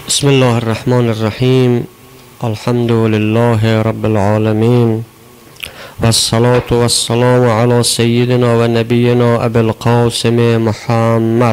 بسم الله الرحمن الرحیم. الحمد لله رب العالمین والصلاة والسلام على سيدنا و نبینا ابی القاسم محمد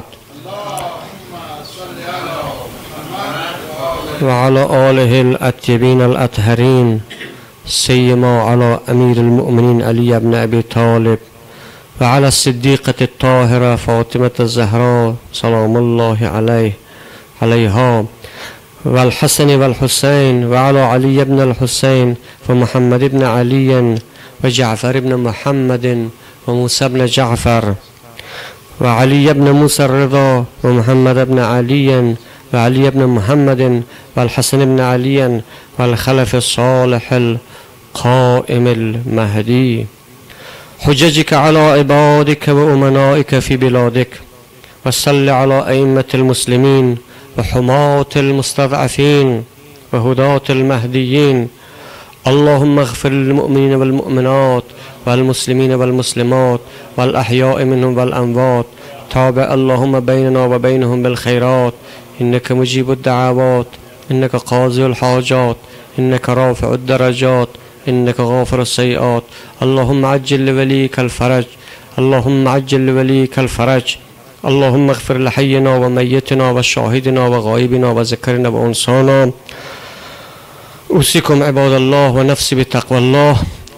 و على آله الأطیبین الأطهرین، سیما على امیر المؤمنین علی بن ابی طالب و على الصدیقة الطاهرة فاطمة الزهراء سلام الله علیها و الحسن و الحسین و علی علی بن الحسین و محمد بن علی و جعفر بن محمد و موسی بن جعفر و علی بن موسی الرضا و محمد بن علی و علی بن محمد و الحسن بن علی و الخلف الصالح القائم المهدی. حججك على عبادك وأمنائك في بلادك، وصل على أئمة المسلمين وحماة المستضعفين وهداة المهديين. اللهم اغفر للمؤمنين والمؤمنات والمسلمين والمسلمات والأحياء منهم والأموات. تابع اللهم بيننا وبينهم بالخيرات، إنك مجيب الدعوات، إنك قاضي الحاجات، إنك رافع الدرجات، إنك غافر السيئات. اللهم عجل لوليك الفرج، اللهم عجل لوليك الفرج. اللهم اغفر لحينا وميتنا وشاهدنا وغائبنا وذكرنا وأنسانا. أوصيكم عباد الله ونفسي بتقوى الله.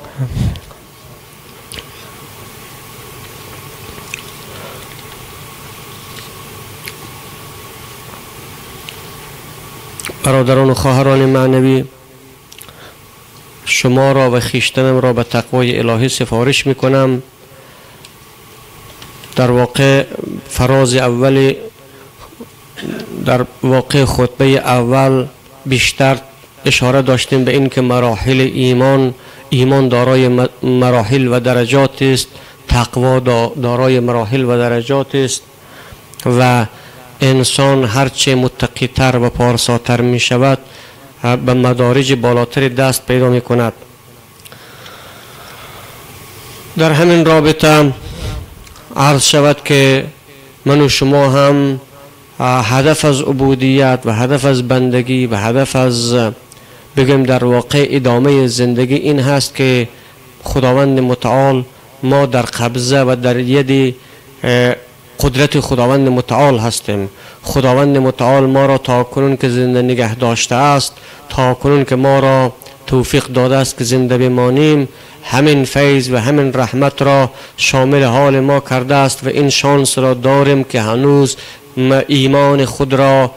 برادران و خواهران معنوی، شما را و خویشتنم را به تقوای الهی سفارش میکنم. در واقع فراز اولی، در واقع خطبه اول بیشتر اشاره داشتیم به این که مراحل ایمان دارای مراحل و درجات است، تقوا دارای مراحل و درجات است و انسان هرچه متقی تر و پارساتر می شود به مدارج بالاتر دست پیدا می کند. در همین رابطه عرض شود که من و شما هم هدف از عبودیت و هدف از بندگی و هدف از بگم در واقع ادامه زندگی این هست که خداوند متعال ما در قبضه و در ید قدرت خداوند متعال هستیم. خداوند متعال ما را تا کنون که زنده نگه داشته است، تا کنون که ما را توفیق داده است که زنده بمانیم، همین فیض و همین رحمت را شامل حال ما کرده است و این شانس را داریم که هنوز ایمان خود را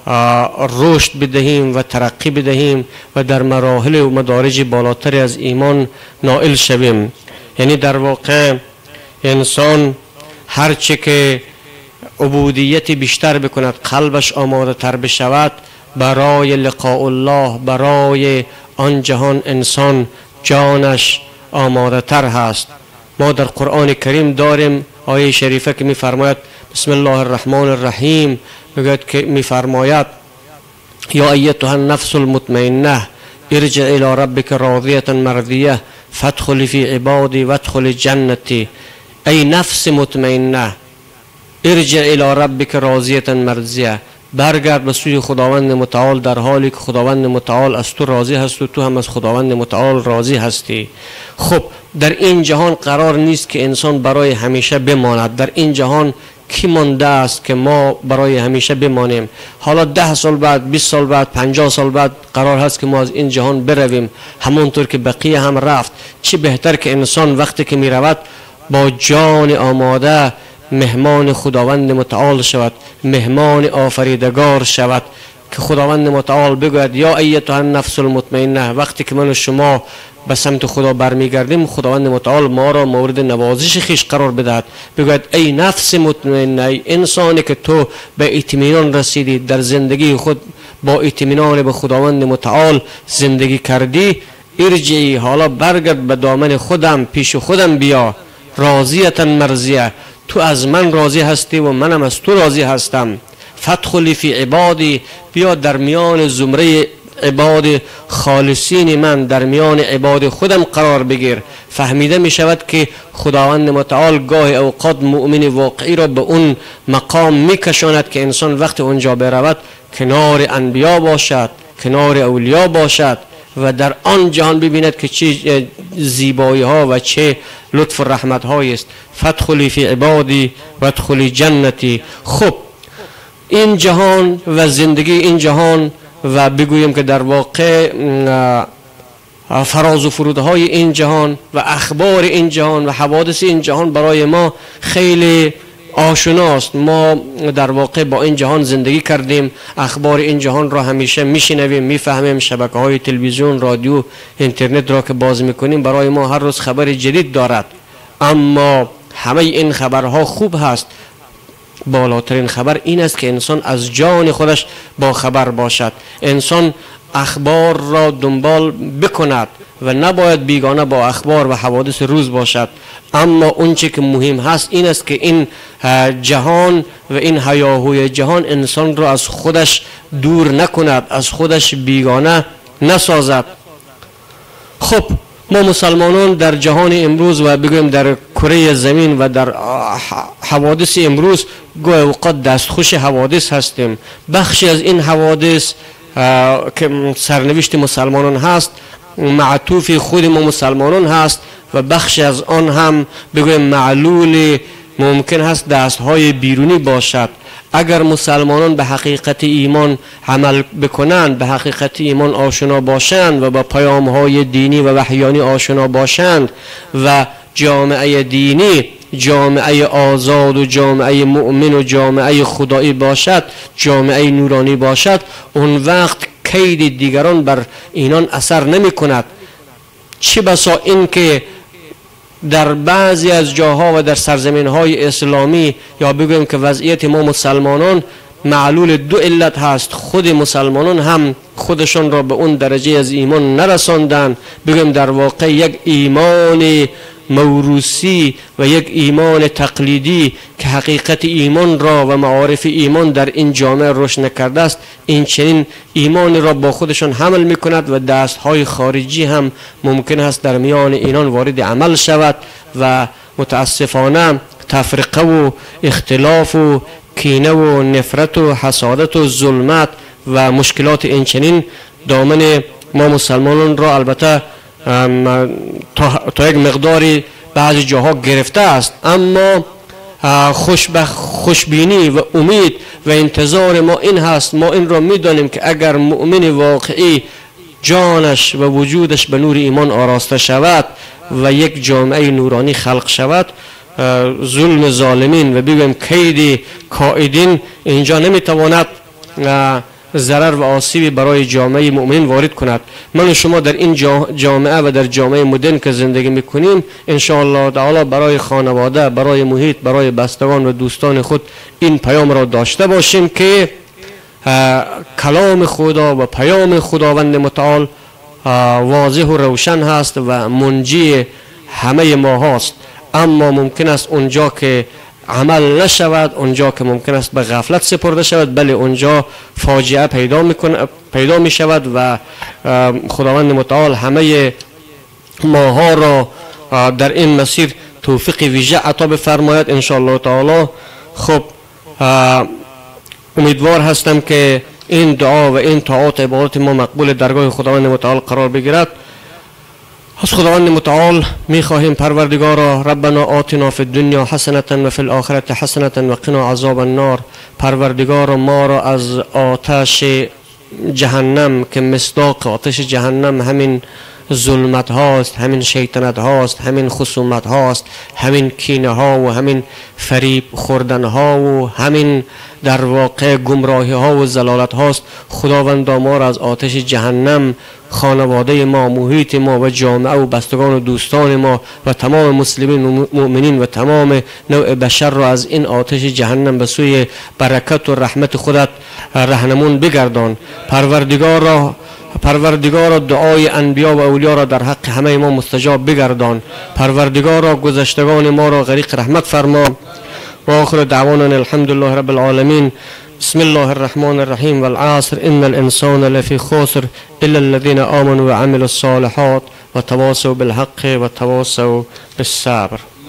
رشد بدهیم و ترقی بدهیم و در مراحل و مدارج بالاتر از ایمان نائل شویم. یعنی در واقع انسان هرچه که عبودیت بیشتر بکند، قلبش آماده تر بشود برای لقاء الله، برای آن جهان انسان جانش آماده تر هست. ما در قرآن کریم داریم آیه شریفه که می فرماید بسم الله الرحمن الرحیم، میگوید که می فرماید یا ایتها النفس المطمئنه ارجع الى ربک راضیه مرضیه فادخلی فی عبادی وادخلی جنتی. ای نفس مطمئنه، ارجع الى ربک راضیه مرضیه، برگرد به سوی خداوند متعال در حالی که خداوند متعال از تو راضی هست و تو هم از خداوند متعال راضی هستی. خب در این جهان قرار نیست که انسان برای همیشه بماند. در این جهان کی مانده است که ما برای همیشه بمانیم؟ حالا 10 سال بعد، 20 سال بعد، 50 سال بعد قرار هست که ما از این جهان برویم، همونطور که بقیه هم رفت. چی بهتر که انسان وقتی که می رود با جان آماده مهمان خداوند متعال شود، مهمان آفریدگار شود که خداوند متعال بگوید یا ایتها النفس المطمئنه. وقتی که من و شما به سمت خدا برمیگردیم، خداوند متعال ما را مورد نوازش خیش قرار بدهد، بگوید ای نفس مطمئنه، ای انسانی که تو به اطمینان رسیدی، در زندگی خود با اطمینان به خداوند متعال زندگی کردی، ارجعی، حالا برگرد به دامن خودم، پیش خودم بیا، راضیه مرضیه، تو از من راضی هستی و منم از تو راضی هستم. فادخلی فی عبادی، بیا در میان زمره عباد خالصین من، در میان عباد خودم قرار بگیر. فهمیده می شود که خداوند متعال گاه اوقات مؤمن واقعی را به اون مقام می کشاند که انسان وقت اونجا برود کنار انبیا باشد، کنار اولیا باشد و در آن جهان ببیند که چه زیبایی ها و چه لطف و رحمت هایی است. فادخلی فی عبادی و ادخلی جنتی. خب این جهان و زندگی این جهان و بگویم که در واقع فراز و فرودهای این جهان و اخبار این جهان و حوادث این جهان برای ما خیلی آشناست. ما در واقع با این جهان زندگی کردیم، اخبار این جهان را همیشه میشنویم، میفهمیم. شبکه‌های تلویزیون، رادیو، اینترنت را که باز میکنیم برای ما هر روز خبر جدید دارد. اما همه این خبرها خوب هست. بالاترین خبر این است که انسان از جان خودش با خبر باشد، انسان اخبار را دنبال بکند و نباید بیگانه با اخبار و حوادث روز باشد. اما اون چی که مهم هست این است که این جهان و این هیاهوی جهان انسان را از خودش دور نکند، از خودش بیگانه نسازد. خب ما مسلمانان در جهان امروز و بگویم در کره زمین و در حوادث امروز گاهی اوقات دستخوش حوادث هستیم. بخشی از این حوادث که سرنوشت مسلمانان هست معطوف خود ما مسلمانان هست و بخشی از آن هم بگویم معلول ممکن هست دستهای بیرونی باشد. اگر مسلمانان به حقیقت ایمان عمل بکنند، به حقیقت ایمان آشنا باشند و با پیام‌های دینی و وحیانی آشنا باشند و جامعه دینی جامعه آزاد و جامعه مؤمن و جامعه خدایی باشد، جامعه نورانی باشد، اون وقت کید دیگران بر اینان اثر نمی کند. چه بسا این که در بعضی از جاها و در سرزمین های اسلامی یا بگویم که وضعیت ما مسلمانان معلول دو علت هست. خود مسلمانان هم خودشون را به اون درجه از ایمان نرساندن، بگویم در واقع یک ایمان موروثی و یک ایمان تقلیدی که حقیقت ایمان را و معارف ایمان در این جامعه رشد نکرده است، این چنین ایمان را با خودشان حمل می کند و دستهای خارجی هم ممکن است در میان اینان وارد عمل شود و متاسفانه تفرقه و اختلاف و کینه و نفرت و حسادت و ظلمت و مشکلات این چنین دامن ما مسلمانان را البته تا یک مقداری بعضی جاها گرفته است. اما خوشبینی و امید و انتظار ما این هست، ما این را میدانیم که اگر مؤمن واقعی جانش و وجودش به نور ایمان آراسته شود و یک جامعه نورانی خلق شود، ظلم ظالمین و بگویم کید کائدین اینجا نمیتواند ضرر و آسیبی برای جامعه مؤمنین وارد کند. من و شما در این جامعه و در جامعه مدرن که زندگی میکنیم ان شاء الله تعالی برای خانواده، برای محیط، برای بستگان و دوستان خود این پیام را داشته باشیم که کلام خدا و پیام خداوند متعال واضح و روشن هست و منجی همه ما هست. اما ممکن است اونجا که عمل نشود، اونجا که ممکن است به غفلت سپرده شود، بله اونجا فاجعه پیدا می شود و خداوند متعال همه ماها را در این مسیر توفیق ویژه عطا بفرماید ان شاء الله تعالی. خب امیدوار هستم که این دعا و این طاعات عبادت ما مقبول درگاه خداوند متعال قرار بگیرد. از خداوند متعال می خواهیم پروردگارا ربنا آتنا فی الدنیا حسنة و فی الآخرة حسنة و قنا عذاب النار. پروردگارا ما را از آتش جهنم که مصداق آتش جهنم همین ظلمت هاست، همین شیطنت هاست، همین خصومت هاست، همین کینه ها و همین فریب خوردن ها و همین در واقع گمراهی ها و زلالت هاست. خداوند ما را از آتش جهنم، خانواده ما، محیط ما و جامعه و بستگان و دوستان ما و تمام مسلمین و مؤمنین و تمام نوع بشر را از این آتش جهنم به سوی برکت و رحمت خودت رهنمون بگردان. پروردگار دعای انبیا و اولیا را در حق همه ما مستجاب بگردان. پروردگار گذشتگان ما را غریق رحمت فرما. و آخر دعوانا الحمد لله رب العالمین. بسم الله الرحمن الرحیم. والعصر ان الانسان لفی خسر الا الذين آمنوا وعملوا الصالحات وتواصوا بالحق وتواصوا بالصبر.